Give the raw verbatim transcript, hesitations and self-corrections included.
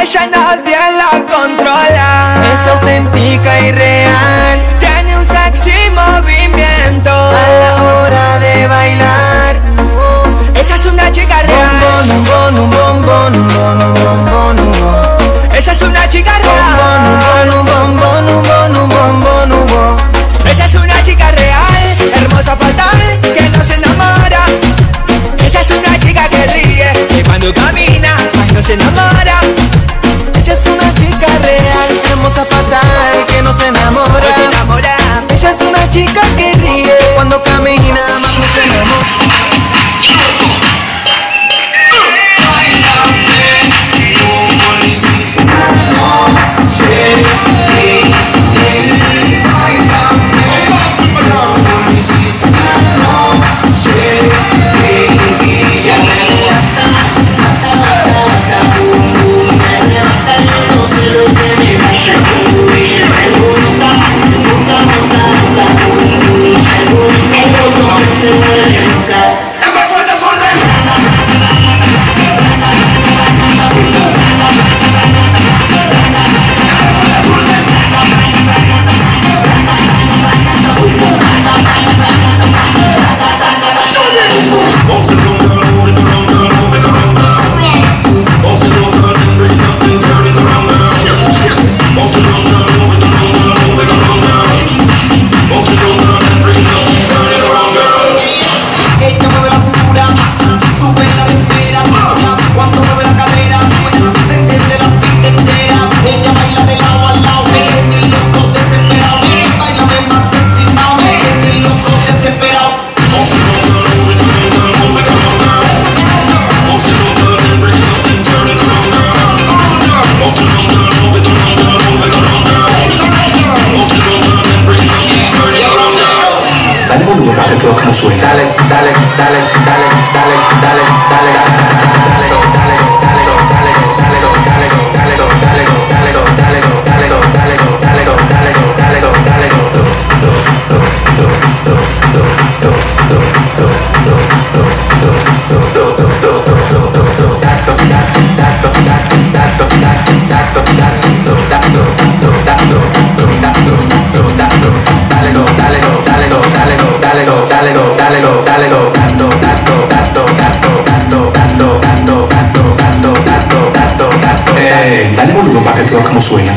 ella nadie la controla. Es auténtica y real, tiene un sexy movimiento a la hora de bailar. Ella es una chica real. Bombón, bombón, bombón, bombón, bombón, bombón. Ella es una chica real. Bombón, bombón, bombón, bombón, bombón. Ella es una chica real, hermosa fatal, que no se enamora. Ella es una chica que ríe y cuando camina, ay, no se enamora. Ella es una chica real, hermosa fatal, que no se enamora. No se enamora. Ella es una chica que ríe cuando camina, más no se enamora. Como suena. Dale, dale, dale, dale, dale, dale, dale, dale, dale volumen para que el rock como suena.